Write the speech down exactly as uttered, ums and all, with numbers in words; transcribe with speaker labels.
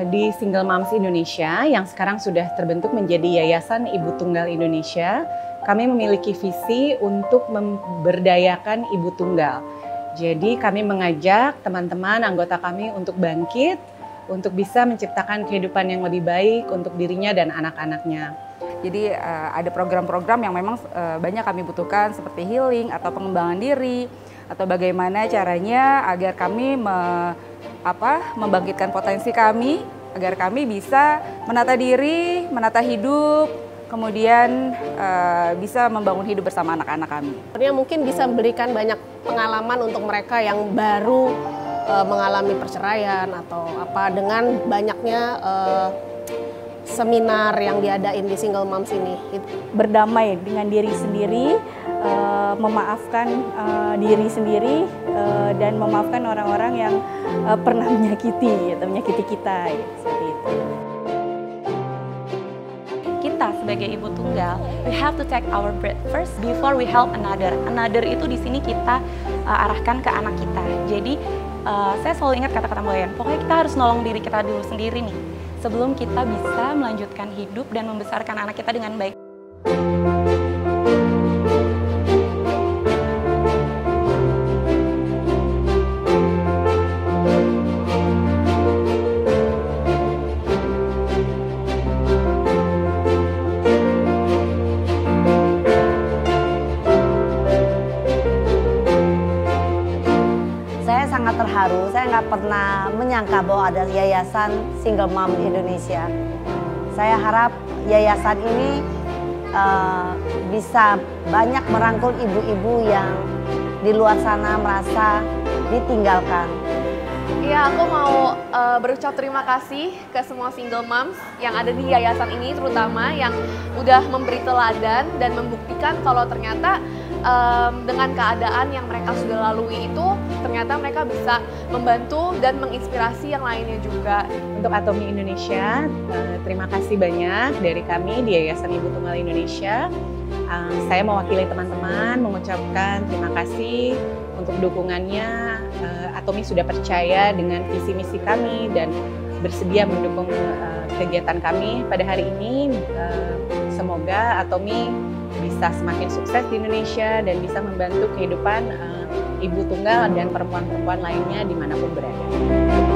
Speaker 1: di Single Moms Indonesia yang sekarang sudah terbentuk menjadi Yayasan Ibu Tunggal Indonesia, kami memiliki visi untuk memberdayakan ibu tunggal. Jadi kami mengajak teman-teman anggota kami untuk bangkit, untuk bisa menciptakan kehidupan yang lebih baik untuk dirinya dan anak-anaknya.
Speaker 2: Jadi uh, ada program-program yang memang uh, banyak kami butuhkan seperti healing atau pengembangan diri, atau bagaimana caranya agar kami me, apa, membangkitkan potensi kami, agar kami bisa menata diri, menata hidup, kemudian uh, bisa membangun hidup bersama anak-anak kami.
Speaker 3: Sebenarnya mungkin bisa memberikan banyak pengalaman untuk mereka yang baru uh, mengalami perceraian atau apa, dengan banyaknya uh, seminar yang diadain di Single Moms ini.
Speaker 4: Berdamai dengan diri sendiri, uh, memaafkan uh, diri sendiri, uh, dan memaafkan orang-orang yang uh, pernah menyakiti, gitu, menyakiti kita, gitu, seperti itu.
Speaker 5: Kita sebagai ibu tunggal, we have to take our breath first before we help another. Another itu di sini kita uh, arahkan ke anak kita. Jadi uh, saya selalu ingat kata-kata Mbak Yan, pokoknya kita harus nolong diri kita dulu sendiri nih, sebelum kita bisa melanjutkan hidup dan membesarkan anak kita dengan baik.
Speaker 6: Saya sangat terharu, saya nggak pernah menyangka bahwa ada Yayasan Single Mom Indonesia. Saya harap yayasan ini uh, bisa banyak merangkul ibu-ibu yang di luar sana merasa ditinggalkan.
Speaker 7: Iya, aku mau uh, berucap terima kasih ke semua single moms yang ada di yayasan ini, terutama yang udah memberi teladan dan membuktikan kalau ternyata um, dengan keadaan yang mereka sudah lalui itu, ternyata mereka bisa membantu dan menginspirasi yang lainnya juga.
Speaker 1: Untuk Atomi Indonesia, uh, terima kasih banyak dari kami di Yayasan Ibu Tunggal Indonesia. Uh, saya mewakili teman-teman mengucapkan terima kasih untuk dukungannya. Uh, Atomi sudah percaya dengan visi misi kami dan bersedia mendukung uh, kegiatan kami pada hari ini. Uh, semoga Atomi bisa semakin sukses di Indonesia dan bisa membantu kehidupan uh, ibu tunggal dan perempuan-perempuan lainnya dimanapun berada.